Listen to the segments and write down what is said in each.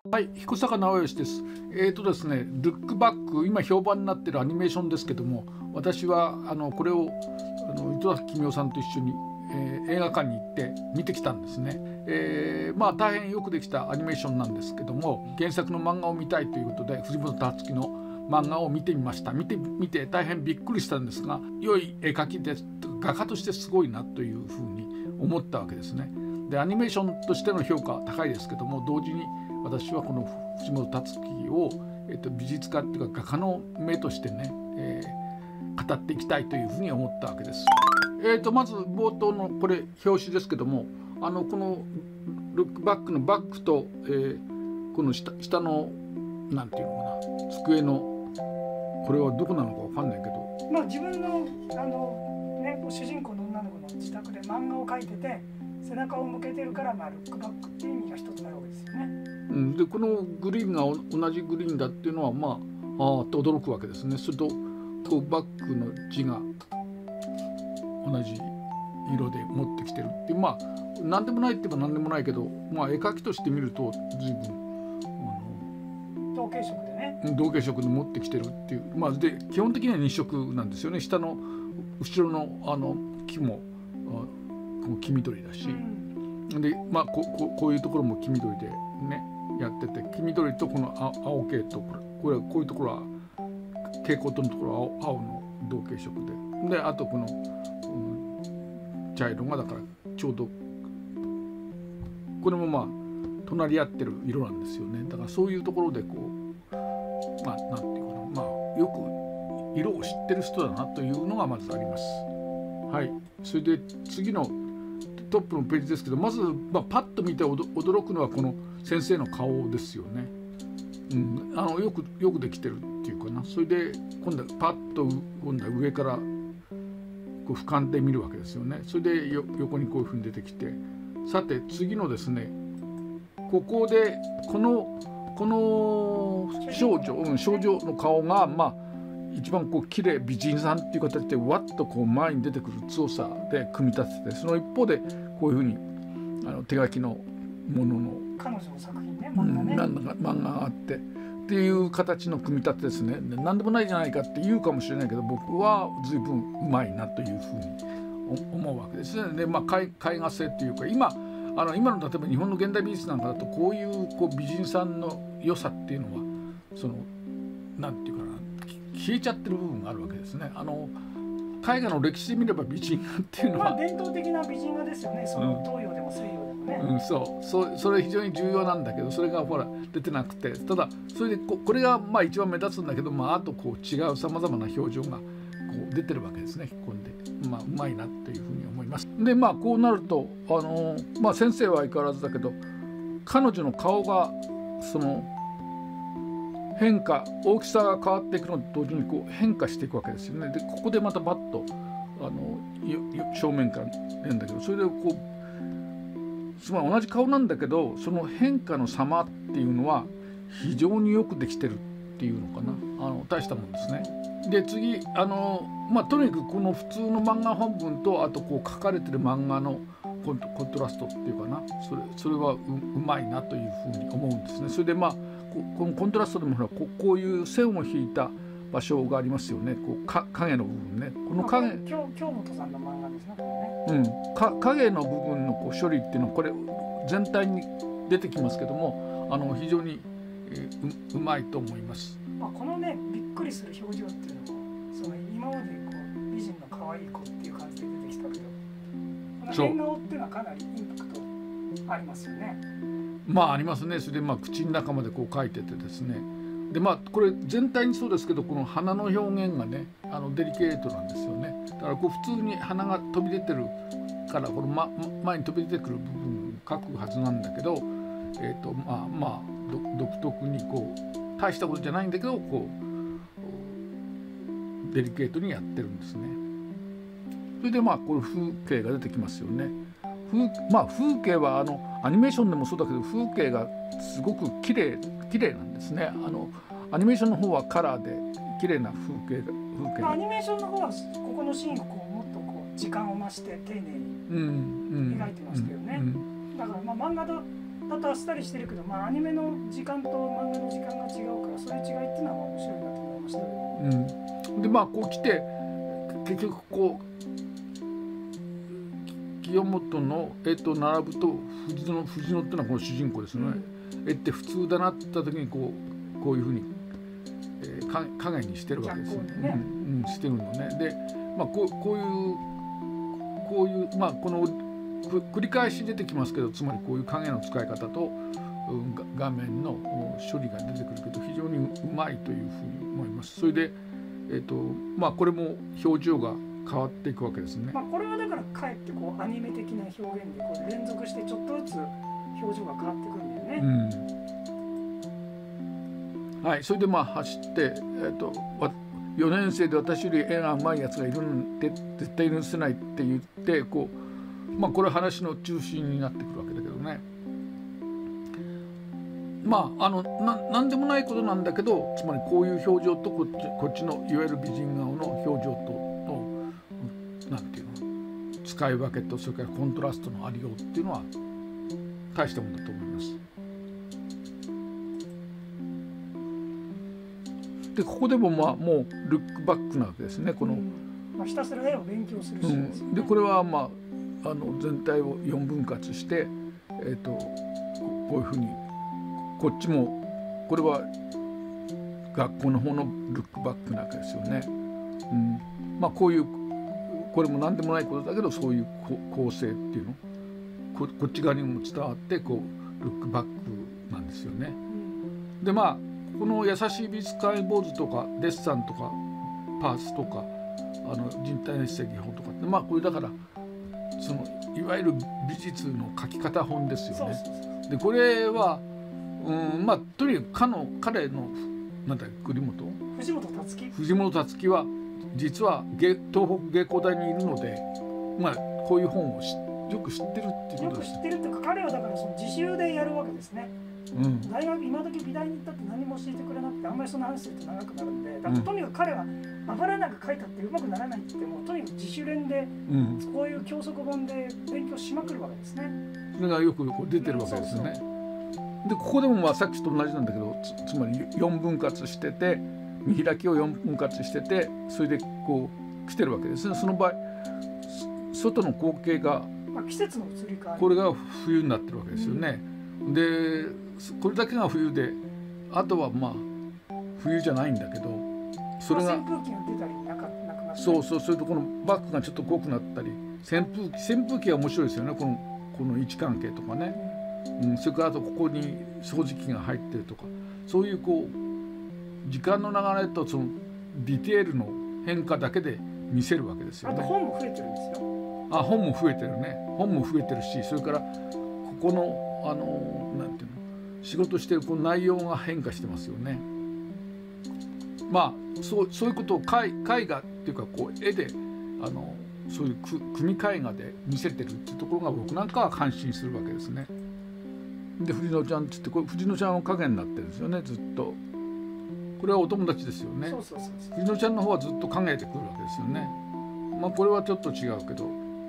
はい、彦坂直義です。ですね、ルックバック、今評判になっているアニメーションですけども、私はこれを糸崎公夫さんと一緒に、映画館に行って見てきたんですね。大変よくできたアニメーションなんですけども、原作の漫画を見たいということで藤本辰樹の漫画を見てみました。見て大変びっくりしたんですが、良い絵描きで画家としてすごいなというふうに思ったわけですね。でアニメーションとしての評価は高いですけども、同時に私はこの藤本辰樹を、美術家っていうか画家の目としてね、語っていきたいというふうに思ったわけです。まず冒頭のこれ表紙ですけども、このルックバックのバックと、この下のなんていうのかな、机のこれはどこなのかわかんないけど、 自分の主人公の女の子の自宅で漫画を描いてて背中を向けてるから、ルックバックっていう意味が一つなるわけですよね。 でこのグリーンが同じグリーンだっていうのはって驚くわけですね。それとこうバックの字が同じ色で持ってきてるっていう、何でもないって言えば何でもないけど、絵描きとして見ると随分同系色でね、 同系色で持ってきてるっていう、で基本的には2色なんですよね。下の後ろの木も黄緑だし、でこういうところも黄緑でねやってて、黄緑とこの青系とこういうところは蛍光灯のところは青の同系色で、あとこの、茶色がだからちょうどこれも隣り合ってる色なんですよね。だからそういうところでこうなんていうかな、よく色を知ってる人だなというのがまずあります。はい、それで次のトップのページですけど、まず、パッと見て驚くのはこの先生の顔ですよね。よくできてるっていうかな。それで今度はパッと今度は上からこう俯瞰で見るわけですよね。それで横にこういうふうに出てきて、さて次のですね、ここでこの少女の顔が一番こう綺麗美人さんっていう形でわっとこう前に出てくる強さで組み立てて、その一方でこういうふうに手書きのものの彼女の作品ね、 漫画があってっていう形の組み立てですね。何でもないじゃないかって言うかもしれないけど、僕は随分うまいなというふうに思うわけですね。で絵画性っていうか、今の例えば日本の現代美術なんかだとこういう美人さんの良さっていうのはなんていうかな、消えちゃってる部分があるわけですね。絵画の歴史で見れば美人画っていうのは、 伝統的な美人画ですよね。その東洋でも西洋でもね。 それ非常に重要なんだけど、それが出てなくて、ただそれでこれが一番目立つんだけど、あと違うさまざまな表情が出てるわけですね。ここでうまいなというふうに思います。でこうなると先生は相変わらずだけど、彼女の顔が大きさが変わっていくのと同時に変化していくわけですよね。でここでまたバッと正面から出るんだけど、それでつまり同じ顔なんだけど、その変化の様っていうのは非常によくできてるっていうのかな。大したもんですね。で次とにかくこの普通の漫画本文と、あと書かれてる漫画のコントラストっていうかな、それはうまいなというふうに思うんですね。それでこのコントラストでもこういう線を引いた場所がありますよね。影の部分ね。この影、 京本さんの漫画ですね、これね。 影の部分の処理っていうのはこれ全体に出てきますけども、非常にうまいと思います。 このね、びっくりする表情っていうのも、今まで美人の可愛い子っていう感じで出てきたけど、この変顔っていうのはかなりインパクトありますよね。 ありますね。それで口の中まで描いててですね。でこれ全体にそうですけど、この鼻の表現がねデリケートなんですよね。だから普通に鼻が飛び出てるから、この、前に飛び出てくる部分を描くはずなんだけど、独特に大したことじゃないんだけどデリケートにやってるんですね。それでこういう風景が出てきますよね。風景はアニメーションでもそうだけど、風景がすごく綺麗なんですね。アニメーションの方はカラーで綺麗な風景アニメーションの方はここのシーンをもっと時間を増して丁寧に描いてましたよね。だから漫画とだとあっさりしてるけど、アニメの時間と漫画の時間が違うから、そういう違いっていうのは面白いなと思いましたけど、 でこう来て結局こう清本の絵と並ぶと藤野っていうのはこの主人公ですよね。絵って普通だなって言った時にこういうふうに、影にしてるわけですよね。してるのね。で、こういうこの繰り返し出てきますけど、つまりこういう影の使い方と画面の処理が出てくるけど非常にうまいというふうに思います。それで、これも表情が変わっていくわけですね。 これはだからかえってこうアニメ的な表現でこう連続してちょっとずつ表情が変わってくるんだよね。 はい、それで走って、4年生で私より絵がうまいやつがいるんで絶対許せないって言ってこれ話の中心になってくるわけだけどね。何でもないことなんだけど、つまりこういう表情とこっちのいわゆる美人顔の表情とのなんていうの使い分けと、それからコントラストのありようっていうのは大したものだと思います。でここでももうルックバックなわけですね。この、 ひたすら絵を勉強するシーンですよね。 でこれは全体を4分割して、こういうふうにこっちもこれは学校の方のルックバックなわけですよね。こういうこれも何でもないことだけど、そういう構成っていうのこっち側にも伝わってこうルックバックなんですよね。でこの優しい美術館坊主とかデッサンとかパースとか人体熱性技法とかってこれだからそのいわゆる美術の描き方本ですよね。でこれはとにかく彼の藤本つきは実は東北芸工大にいるので、こういう本をよく知ってるっていうことです。 よく知ってるっていうか、彼はだからその自習でやるわけですね。大学今時美大に行ったって何も教えてくれなくて、あんまりその話すると長くなるんで、だからとにかく彼はあばらなく書いたってうまくならないって言っても、とにかく自主練で、こういう教則本で勉強しまくるわけですね。 それがよく出てるわけですよね。でここでもさっきと同じなんだけど、つまり4分割してて、見開きを4分割してて、それでこう来てるわけですね。その場合外の光景が、 季節の移り変わり、 これが冬になってるわけですよね。でこれだけが冬で、あとは冬じゃないんだけど、それが扇風機が出たりなくなったり、 それとこのバックがちょっと濃くなったり、扇風機が面白いですよね。この位置関係とかね。それからあとここに掃除機が入ってるとか、そういう時間の流れとそのディテールの変化だけで見せるわけですよね。 あと本も増えてるんですよ。 本も増えてるね。本も増えてるし、それからここのなんていうの、仕事してるこの内容が変化してますよね。そういうことを絵画っていうか絵でそういう組絵画で見せてるっていうところが僕なんかは感心するわけですね。で藤野ちゃんっつって、これ藤野ちゃんの影になってるんですよね、ずっと。これはお友達ですよね。藤野ちゃんの方はずっと影でくるわけですよね。これはちょっと違うけど、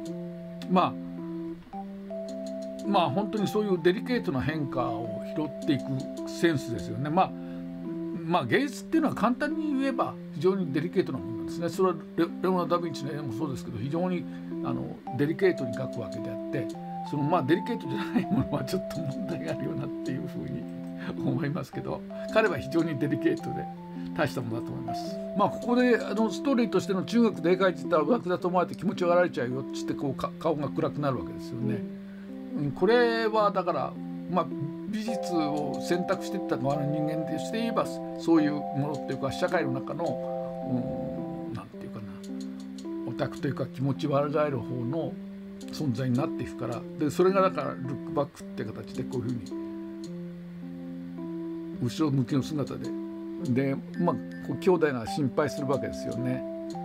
本当にそういうデリケートな変化を拾っていくセンスですよね。芸術っていうのは簡単に言えば非常にデリケートなものなんですね。それはレオナルド・ダ・ヴィンチの絵もそうですけど、非常にデリケートに描くわけであって、そのデリケートじゃないものはちょっと問題があるよなっていうふうに思いますけど、彼は非常にデリケートで大したものだと思います。ここでストーリーとしての中学で描いてた枠だと思われて気持ちがられちゃうよっつって顔が暗くなるわけですよね。これはだから美術を選択していった側の人間として言えば、そういうものっていうか社会の中のなんていうかな、オタクというか気持ち悪がえる方の存在になっていくから、でそれがだからルックバックって形でこういうふうに後ろ向きの姿で兄弟が心配するわけですよね。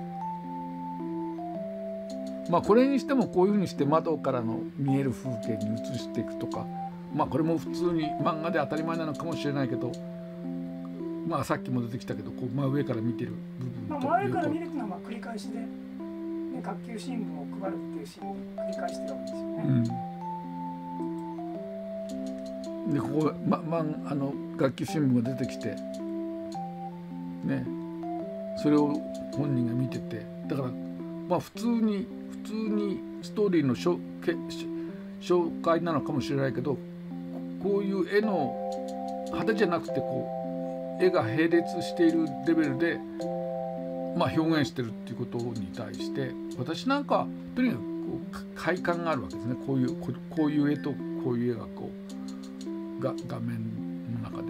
これにしてもこういうふうにして窓からの見える風景に移していくとか、これも普通に漫画で当たり前なのかもしれないけど、さっきも出てきたけど真上から見てる部分と真上から見るのは繰り返しで、学級新聞を配るっていうシーンを繰り返してるわけですよね。 でここ、学級新聞が出てきてね、それを本人が見てて、だから普通にストーリーの紹介なのかもしれないけど、こういう絵の派手じゃなくて絵が並列しているレベルで表現してるっていうことに対して私なんかとにかく快感があるわけですね。こういう絵とこういう絵が画面の中で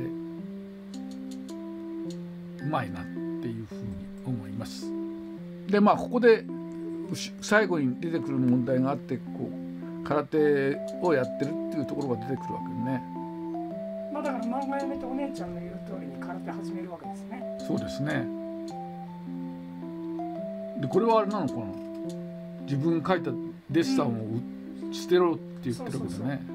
うまいなっていうふうに思います。でここで最後に出てくる問題があって空手をやってるっていうところが出てくるわけね。 だから漫画やめてお姉ちゃんの言う通りに空手始めるわけですね。 そうですね。でこれはあれなのかな、自分が描いたデッサンを捨てろって言ってるわけだね。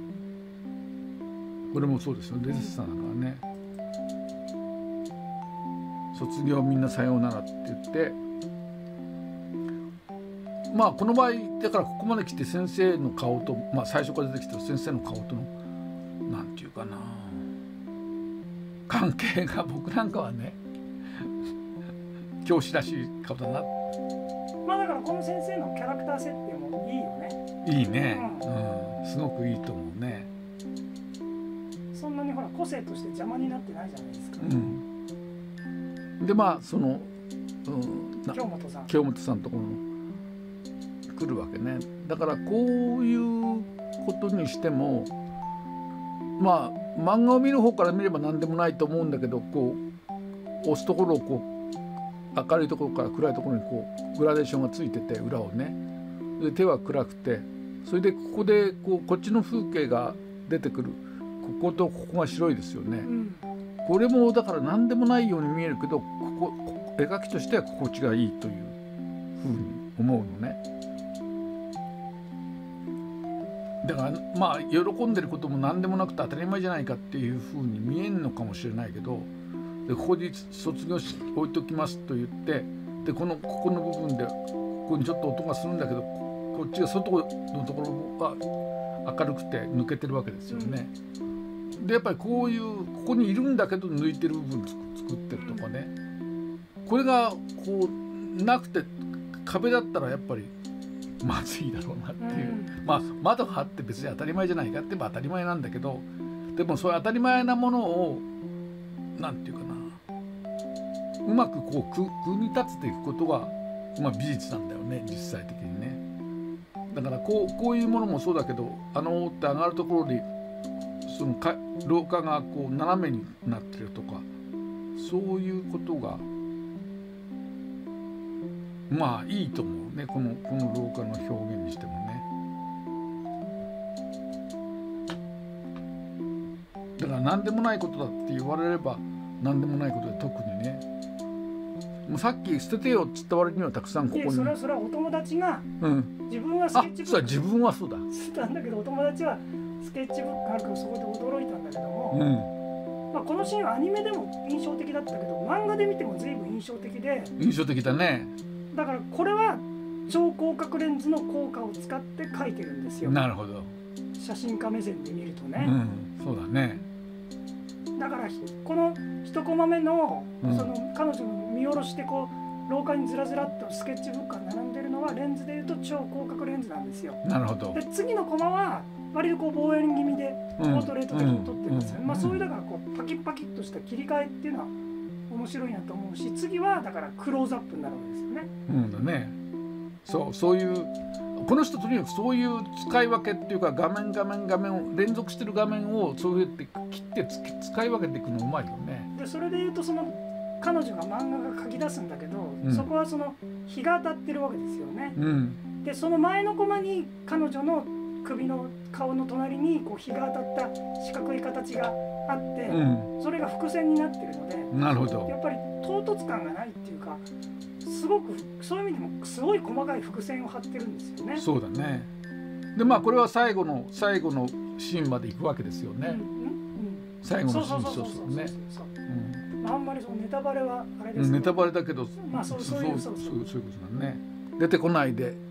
これもそうですよ、デッサンだからね。卒業みんなさようならって言って、この場合だからここまで来て先生の顔と、最初から出てきた先生の顔とのなんていうかな、関係が僕なんかはね教師らしい顔だな。 だからこの先生のキャラクター設定もいいよね。 いいね、すごくいいと思うね。 そんなに個性として邪魔になってないじゃないですか。 でその、 京本さんところの来るわけね。だからこういうことにしても漫画を見る方から見れば何でもないと思うんだけど、押すところを明るいところから暗いところにグラデーションがついてて、裏をね、で手は暗くて、それでここでこっちの風景が出てくる、こことここが白いですよね。これもだから何でもないように見えるけど、描きとしては心地がいいというふうに思うのね。だから喜んでることも何でもなくて当たり前じゃないかっていうふうに見えんのかもしれないけど、でここに卒業式置いときますと言って、でここの部分でここにちょっと音がするんだけど、こっちが外のところが明るくて抜けてるわけですよね。でやっぱりここにいるんだけど抜いてる部分作ってるとかね、これがなくて壁だったらやっぱりまずいだろうなっていう、窓があって別に当たり前じゃないかって言えば当たり前なんだけど、でもそういう当たり前なものをなんていうかな、うまく組み立てていくことが、美術なんだよね、実際的にね。だからこういうものもそうだけど、って上がるところでその廊下が斜めになってるとか、そういうことがいいと思うね、この廊下の表現にしてもね。だから何でもないことだって言われれば何でもないことで、特にね、もうさっき捨ててよっつった割にはたくさんここに、 それはお友達が、自分はスケッチブック自分はそうだしたんだけど、お友達はスケッチブックあるからそこで驚いたんだけども、このシーンはアニメでも印象的だったけど、漫画で見ても随分印象的で、 印象的だね。 だからこれは超広角レンズの効果を使って描いてるんですよ。 なるほど。 写真家目線で見るとね、 そうだね。 だからこの一コマ目のその彼女の見下ろして廊下にずらずらっとスケッチブックが並んでるのはレンズでいうと超広角レンズなんですよ。 なるほど。 で次のコマは割と望遠気味でポートレート的に撮ってるんですよ。そういうだからパキッパキッとした切り替えっていうのは面白いなと思うし、次はだからクローズアップになるわけですよね。 だね。そういうこの人とにかくそういう使い分けっていうか、画面を連続してる画面をそうやって切って使い分けていくのうまいよね。 でそれでいうとその彼女が漫画が書き出すんだけど、そこはその日が当たってるわけですよね。でその前のコマに彼女の首の顔の隣に日が当たった四角い形があって、それが伏線になってるので、 なるほど。 やっぱり唐突感がないっていうか、すごくそういう意味でもすごい細かい伏線を張ってるんですよね。 そうだね。でこれは最後のシーンまで行くわけですよね。最後のシーン、そうね。 あんまりそのネタバレはあれですけど、 ネタバレだけど、 そういうことだね。出てこないで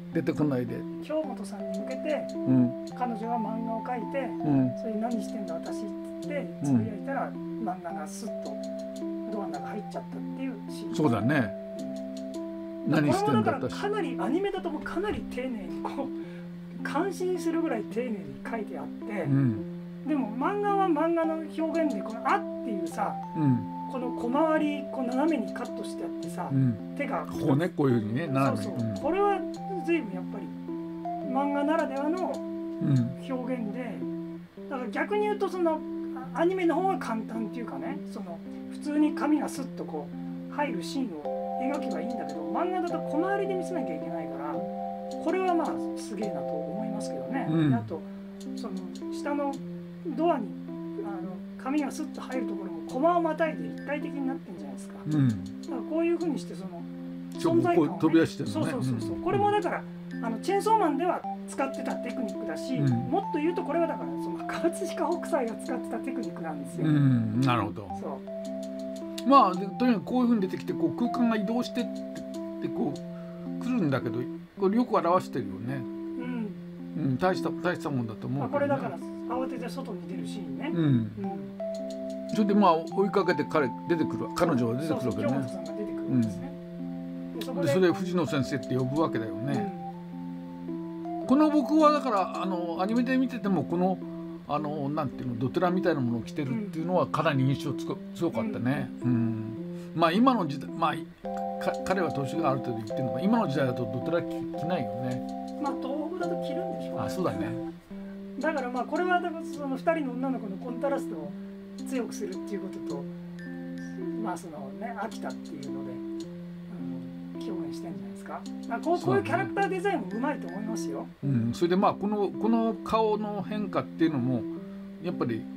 出てこないで京本さんに向けて、彼女が漫画を描いて、それ何してんだ私って言ってつぶやいたら、漫画がスッとドアの中入っちゃったっていうシーン。 そうだね、何してんだ私。 これもだからかなりアニメだともかなり丁寧にこう感心するぐらい丁寧に書いてあって、でも漫画は漫画の表現でこの「あ」っていうさ、この小回りこう斜めにカットしてあってさ、手がここね、こういうふうにね斜めに。 これは随分やっぱり漫画ならではの表現で、だから逆に言うとそのアニメの方が簡単っていうかね、その普通に紙がスッとこう入るシーンを描けばいいんだけど、漫画だと小回りで見せなきゃいけないから、これはまあすげえなと思いますけどね。あとその下のドアに紙がスッと入るところもコマをまたいで一体的になってるんじゃないですか。だからこういうふうにしてその存在感を、ね、 飛び出してるのね。 そうこれもだからチェーンソーマンでは使ってたテクニックだし、もっと言うとこれはだからその葛飾北斎が使ってたテクニックなんですよ。 なるほど。まあとにかくこういうふうに出てきてこう空間が移動してってこう来るんだけど、これよく表してるよね。大したもんだと思うけど、ね。 これだから慌てて外に出るシーンね。 それでまあ追いかけて彼女が出てくるわけね。 京本さんが出てくるんですね。 でそれ藤野先生って呼ぶわけだよね。この僕はだからアニメで見ててもこのなんていうのドテラみたいなものを着てるっていうのはかなり印象強かったね。まあ今の時代、まあ彼は年がある程度言ってるのが今の時代だとドテラ着ないよね。 まあ東北だと着るんでしょうね。 そうだね。 だからまあこれはその2人の女の子のコントラストを強くするっていうことと、まあそのね飽きたっていうので表現してるんじゃないですか。こういうキャラクターデザインもうまいと思いますよ。 それでまあこの顔の変化っていうのもやっぱり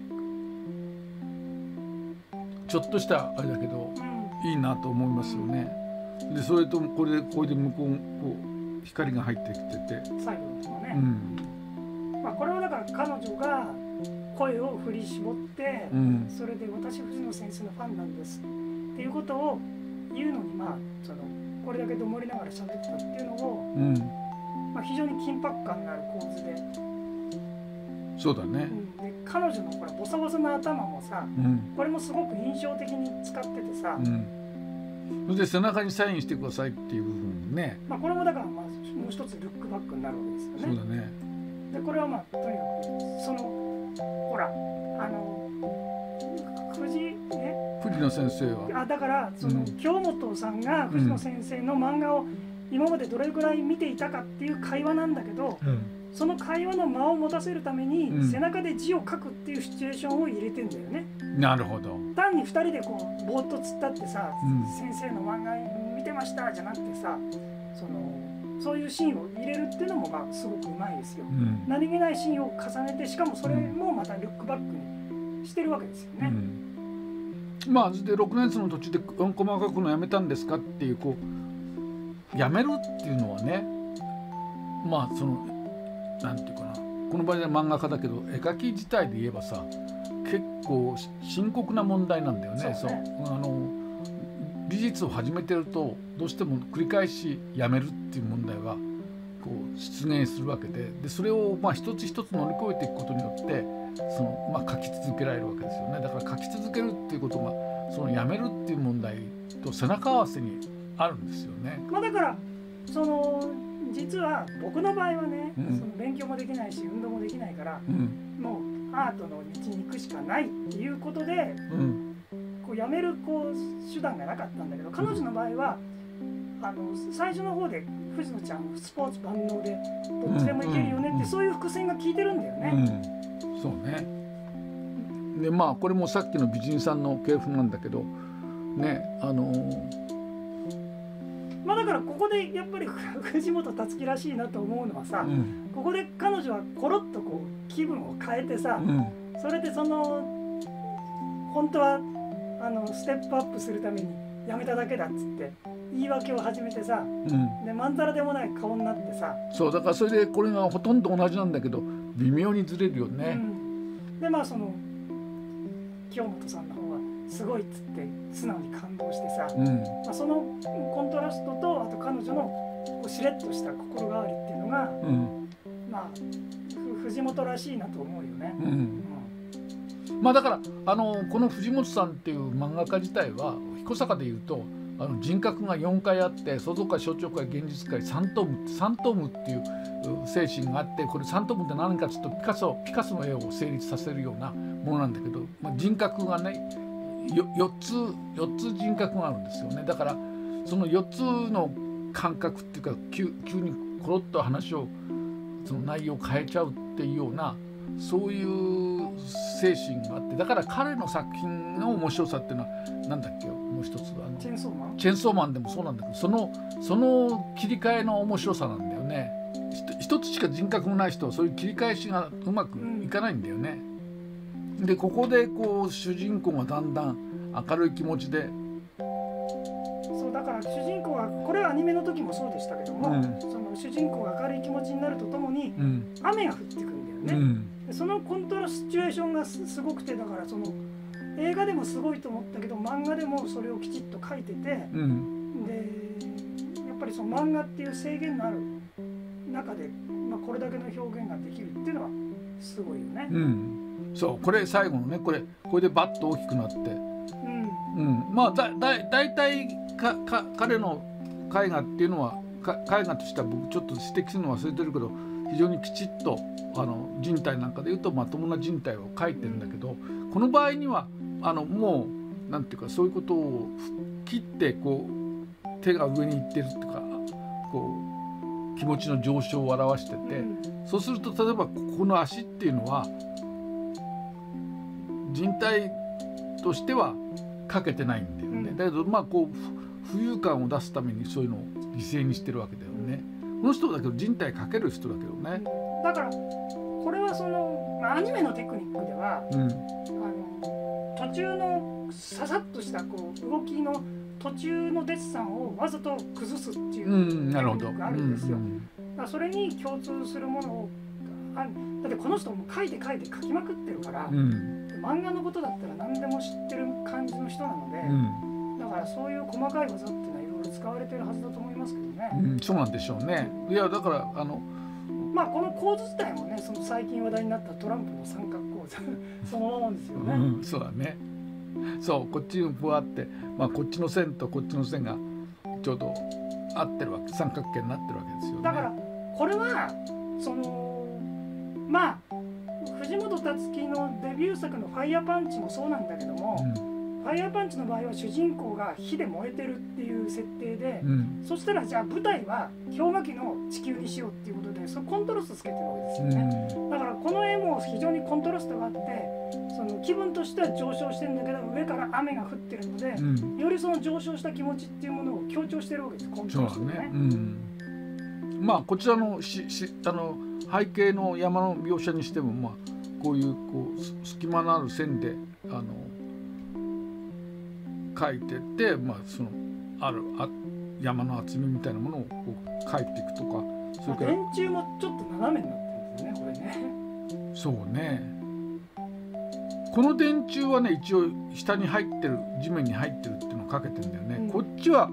ちょっとしたあれだけど、いいなと思いますよね。でそれとこれで向こうこう光が入ってきてて最後の方ね。これはだから彼女が声を振り絞って、それで私藤野先生のファンなんですっていうことを言うのに、まあそのこれだけどもりながら喋ってたっていうのを、非常に緊迫感のある構図で、 そうだね。 で彼女のこれボサボサな頭もさ、これもすごく印象的に使っててさ、それで背中にサインしてくださいっていう部分ね。 これもだからもう一つルックバックになるわけですよね。 そうだね。 でこれはまあとにかくそのほら藤野先生はだからその京本さんが藤野先生の漫画を今までどれぐらい見ていたかっていう会話なんだけど、その会話の間を持たせるために背中で字を書くっていうシチュエーションを入れてんだよね。 なるほど。 単に2人でこうぼーっと突っ立ってさ、先生の漫画見てましたじゃなくてさ、そういうシーンを入れるっていうのもまあすごくうまいですよ。何気ないシーンを重ねて、しかもそれもまたルックバックにしてるわけですよね。 まあで6年生の途中で細かくのやめたんですかっていうこうやめるっていうのはね、まあそのなんていうかな、この場合は漫画家だけど絵描き自体で言えばさ結構深刻な問題なんだよね。美術を始めてるとどうしても繰り返しやめるっていう問題がこう出現するわけで、それをまあ一つ一つ乗り越えていくことによって書き続けられるわけですよね。だから書き続けるっていうことがそのやめるっていう問題と背中合わせにあるんですよね。 だから実は僕の場合はね、その勉強もできないし運動もできないから、もうアートの道に行くしかないっていうことで、こうやめる手段がなかったんだけど、彼女の場合は最初の方で藤野ちゃんスポーツ万能でどっちでもいけるよねって、そういう伏線が効いてるんだよね。 そうね。でまあこれもさっきの美人さんの系譜なんだけどね、 だからここでやっぱり藤本つ樹らしいなと思うのはさ、ここで彼女はコロッとこう気分を変えてさ、それで本当はステップアップするためにやめただけだっつって言い訳を始めてさ、でまんざらでもない顔になってさ、 そうだからそれでこれがほとんど同じなんだけど微妙にずれるよね。 でまあ京本さんの方はすごいっつって素直に感動してさ、そのコントラストとあと彼女のこうしれっとした心変わりっていうのが、まあ藤本らしいなと思うよね。 まあだからこの藤本さんっていう漫画家自体は彦坂でいうと人格が4回あって創造界象徴界現実界3トムっていう精神があって、これ3トムって何かというとピカソの絵を成立させるようなものなんだけど、人格がね4つ人格があるんですよね。だからその4つの感覚っていうか急にコロッと話をその内容を変えちゃうっていうようなそういう精神があって、だから彼の作品の面白さっていうのは何だっけ、もう一つチェーンソーマンでもそうなんだけど、その切り替えの面白さなんだよね。一つしか人格のない人はそういう切り返しがうまくいかないんだよね。でここでこう主人公がだんだん明るい気持ちで、 そうだから主人公はこれはアニメの時もそうでしたけども、その主人公が明るい気持ちになるとともに、雨が降ってくるんだよね。でそのコントロールシチュエーションがすごくて、だからその映画でもすごいと思ったけど漫画でもそれをきちっと書いてて、でやっぱりその漫画っていう制限のある中で、これだけの表現ができるっていうのはすごいよね。 そうこれ最後のねこれでバッと大きくなって、まあだいたい彼の絵画っていうのは絵画としては僕ちょっと指摘するの忘れてるけど、非常にきちっと人体なんかでいうとまともな人体を描いてるんだけど、この場合にはもうなんていうかそういうことを切ってこう手が上にいってるっていうかこう気持ちの上昇を表してて、そうすると例えばここの足っていうのは人体としては描けてないんだよね。だけどこう浮遊感を出すためにそういうのを犠牲にしてるわけだよね。この人だけど人体描ける人だけどね。 だからこれはそのアニメのテクニックでは、途中のささっとしたこう動きの途中のデッサンをわざと崩すっていうテクニックがあるんですよ。だからそれに共通するものをだってこの人も書いて描きまくってるから、漫画のことだったら何でも知ってる感じの人なので、だからそういう細かい技っていうのはいろいろ使われてるはずだと思いますけどね。 そうなんでしょうね。いやだからこの構図自体もね、その最近話題になったトランプの三角構図そのままですよね。 そうだね。そうこっちにこうあって、こっちの線とこっちの線がちょうど合ってるわけ、三角形になってるわけですよね。 だからこれはその藤本つ樹のデビュー作の「ファイヤーパンチ」もそうなんだけども、ファイヤーパンチの場合は主人公が火で燃えてるっていう設定で、そしたらじゃあ舞台は氷河期の地球にしようっていうことでそのコントラストつけてるわけですよね。だからこの絵も非常にコントラストがあって、その気分としては上昇してるんだけど上から雨が降ってるので、よりその上昇した気持ちっていうものを強調してるわけです、コントラストね。 こちらの背景の山の描写にしてもこういう隙間のある線で描いてってその山の厚みみたいなものをこう描いていくとか、それから電柱もちょっと斜めになってるんですよね、これね。 そうね。この電柱はね一応下に入ってる地面に入ってるっていうのを描けてるんだよね。こっちは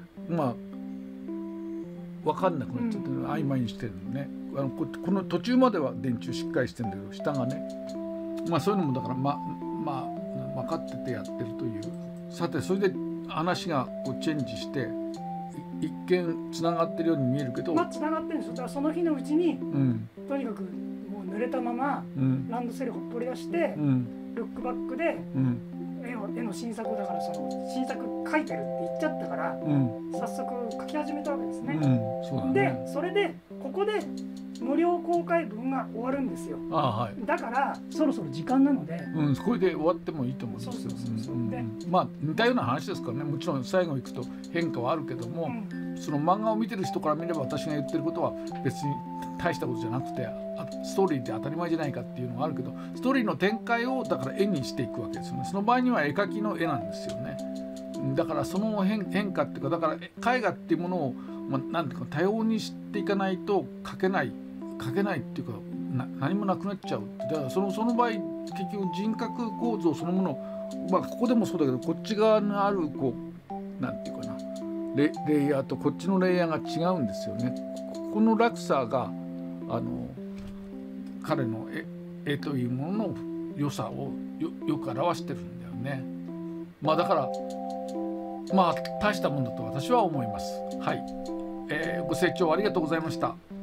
分かんなくなっちゃってる、曖昧にしてるのね。この途中までは電柱しっかりしてるんだけど下がね、そういうのもだから分かっててやってるという。さてそれで話がチェンジして一見つながってるように見えるけど、 つながってるんですよ。だからその日のうちに、とにかくもう濡れたまま、ランドセルほっぽり出して、ルックバックで、絵の新作だからその新作描いてるって言っちゃったから、早速描き始めたわけですね。でそれでここで無料公開分が終わるんですよ。だからそろそろ時間なので、 これで終わってもいいと思うんですよ。似たような話ですからね。もちろん最後行くと変化はあるけども、その漫画を見てる人から見れば私が言ってることは別に大したことじゃなくて、ストーリーって当たり前じゃないかっていうのがあるけど、ストーリーの展開をだから絵にしていくわけですよね。その場合には絵描きの絵なんですよね。だからその変化っていうか、だから絵画っていうものをなんていうか多様にしていかないと描けないっていうか何もなくなっちゃう。だからその場合結局人格構造そのもの、ここでもそうだけどこっち側にあるなんていうかなレイヤーとこっちのレイヤーが違うんですよね。この落差が彼の絵というものの良さをよく表してるんだよね。だから大したもんだと私は思います。はい、ご清聴ありがとうございました。